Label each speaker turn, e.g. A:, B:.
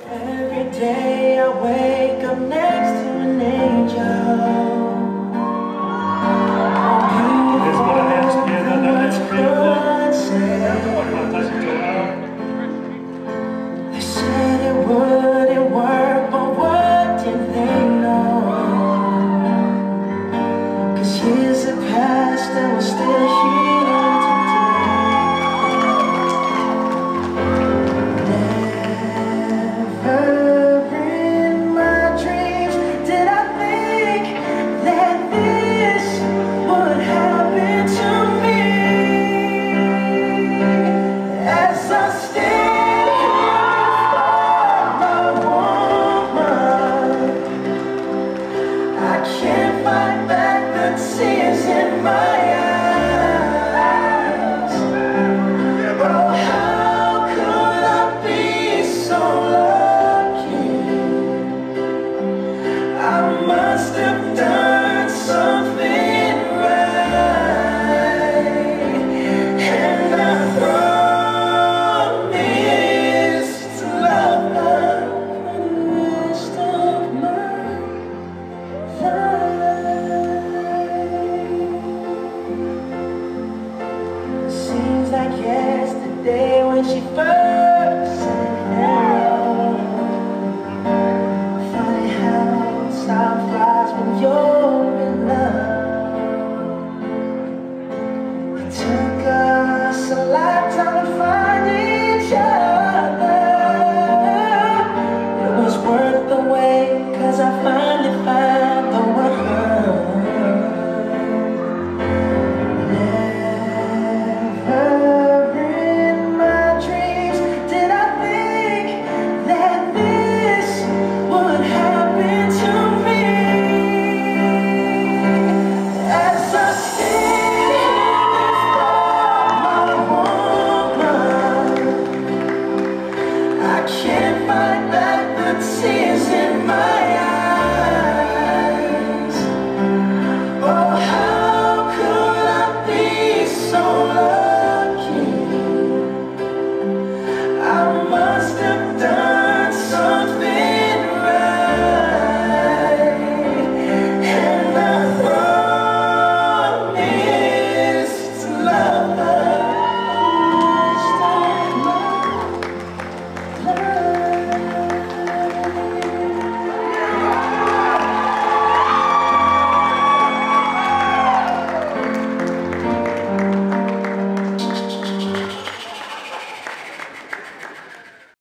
A: Every day I wake up next to an angel. They said it wouldn't work, but what did they know? 'Cause years have passed and we're still here today. Never in my dreams did I think that this would happen to me. As I stand here before my woman, I can't fight back the tears in my eyes. Oh, how could I be so lucky? I must have done something right, and I promise to love her for the rest of my life. Seems like yesterday when she first said hello. Funny how time flies when you're in love. It took us a lifetime to find each other. It was worth the wait, 'cause I finally found the one. Never in my dreams did I think that this would happen to me. As I stand before my woman, I can't fight back the tears in my